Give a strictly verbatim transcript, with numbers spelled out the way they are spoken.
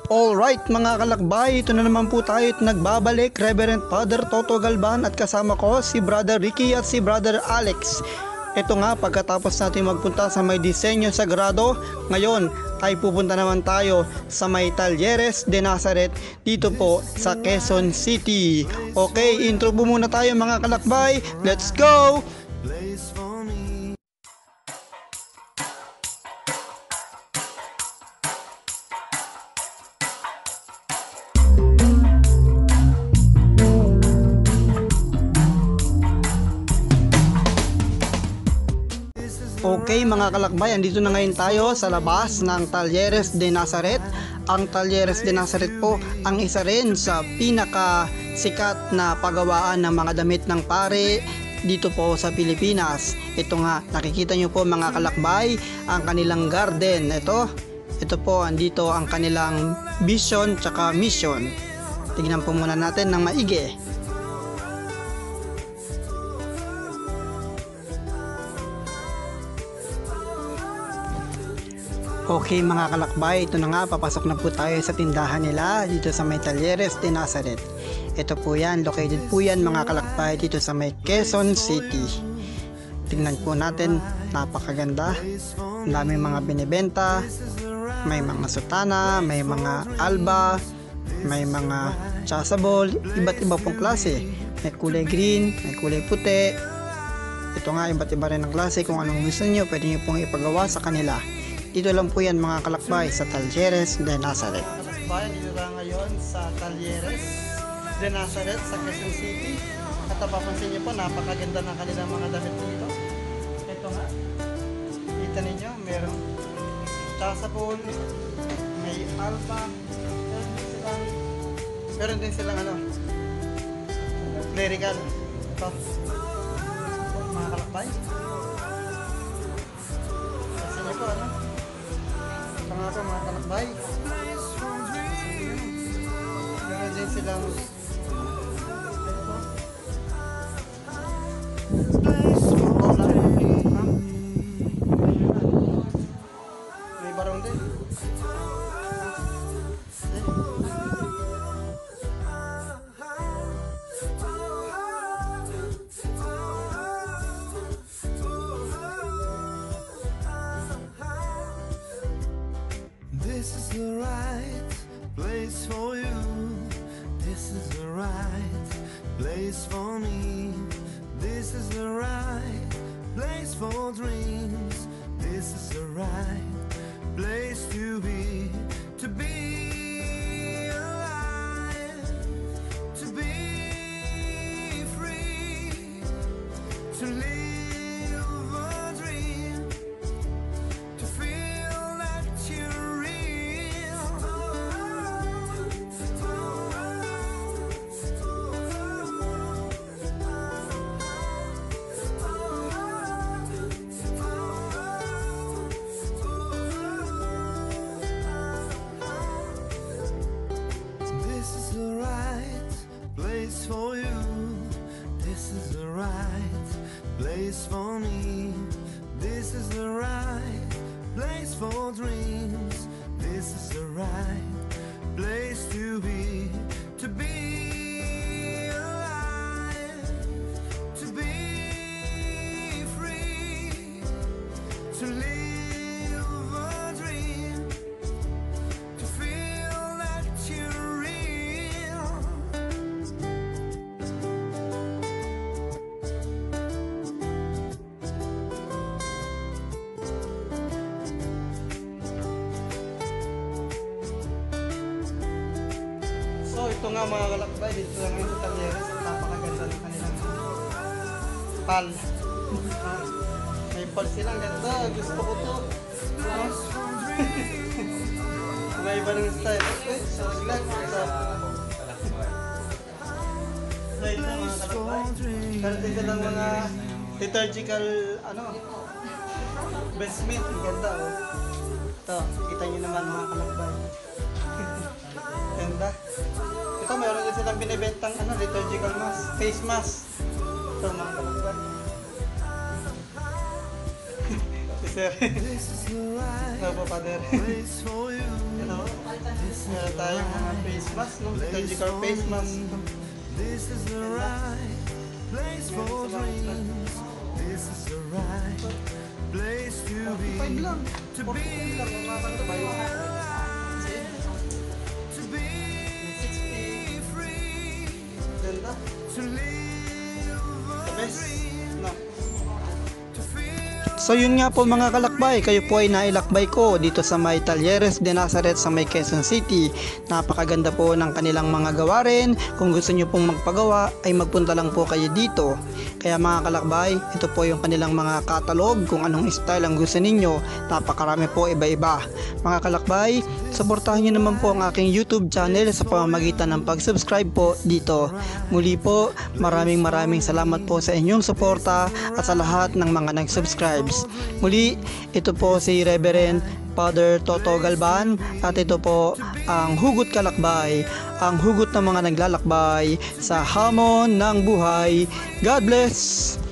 Alright mga kalakbay, ito na naman po tayo at nagbabalik. Reverend Father Toto Galban at kasama ko si Brother Ricky at si Brother Alex. Ito nga, pagkatapos natin magpunta sa may disenyo sagrado, ngayon ay pupunta naman tayo sa may Talleres de Nazareth dito po sa Quezon City. Okay, intro po muna tayo mga kalakbay. Let's go! Okay mga kalakbay, andito na ngayon tayo sa labas ng Talleres de Nazareth. Ang Talleres de Nazareth po ang isa rin sa pinaka sikat na pagawaan ng mga damit ng pare dito po sa Pilipinas. Ito nga, nakikita nyo po mga kalakbay ang kanilang garden. Ito, ito po, andito ang kanilang vision tsaka mission. Tingnan po muna natin ng maigi. Okay mga kalakbay, ito na nga, papasok na po tayo sa tindahan nila dito sa may Talleres de Nazareth. Ito po yan, located po yan mga kalakbay dito sa may Quezon City. Tingnan po natin, napakaganda. Ang daming mga binibenta, may mga sutana, may mga alba, may mga chasuble, iba't iba pong klase. May kulay green, may kulay puti. Ito nga, iba't iba rin ang klase. Kung anong gusto nyo, pwede nyo pong ipagawa sa kanila. Dito lang po yan mga kalakbay sa Talleres de Nazareth. Mga kalakbay, dito lang ngayon sa Talleres de Nazareth sa Quezon City. At napapansin niyo po, napakaganda ng kanilang mga damit dito. Ito nga, kita ninyo, merong chasuble, may alpha, meron din silang, meron din silang ano, clerical. Ito, mga kalakbay. Kasi niyo po, ano, mga ito mga kalakbay, meron din silang may barong din. This is the right place for you. This is the right place for me. This is the right place for dreams. This is the right place to be. To be alive. To be free. To live a dream. To feel that you're for you. This is the right place for me. This is the right place for dreams. This is the right place to be. To be alive. To be free. To live a dream. To feel that you're ito nga mga kalakbay, dito lang ngayon sa Talleres at napakaganda ng kanilang pal. Ah, may pal silang ganda, gusto ko to. Ah. May iba ng style. Okay, so relax. So, so ito mga kalakbay, meron din silang mga liturgical ano, vestment, ang ganda oh. Ito, kita nyo naman mga kalakbay. Ganda. Ito, meron din silang binibentang ano, liturgical mask, face mask. Ito mga kalakbay. Si Sir. Ano po, Father? Ito, meron tayong mga face mask, no? Surgical face mask. This is the right place for dreams. This is the right place to be. Five lang. To be alive. To be free. Ganda. To live a Best. dream. No. To feel. So yun nga po mga kalakbay, kayo po ay nailakbay ko dito sa may Talleres de Nazareth sa may Quezon City. Napakaganda po ng kanilang mga gawarin. Kung gusto nyo pong magpagawa ay magpunta lang po kayo dito. Kaya mga kalakbay, ito po yung kanilang mga catalog kung anong style ang gusto ninyo. Napakarami po iba-iba. Mga kalakbay, suportahan nyo naman po ang aking YouTube channel sa pamamagitan ng pag-subscribe po dito. Muli po, maraming maraming salamat po sa inyong suporta at sa lahat ng mga nag-subscribe. Muli, ito po si Reverend Father Toto Galban at ito po ang Hugot Kalakbay, ang hugot ng mga naglalakbay sa hamon ng buhay. God bless!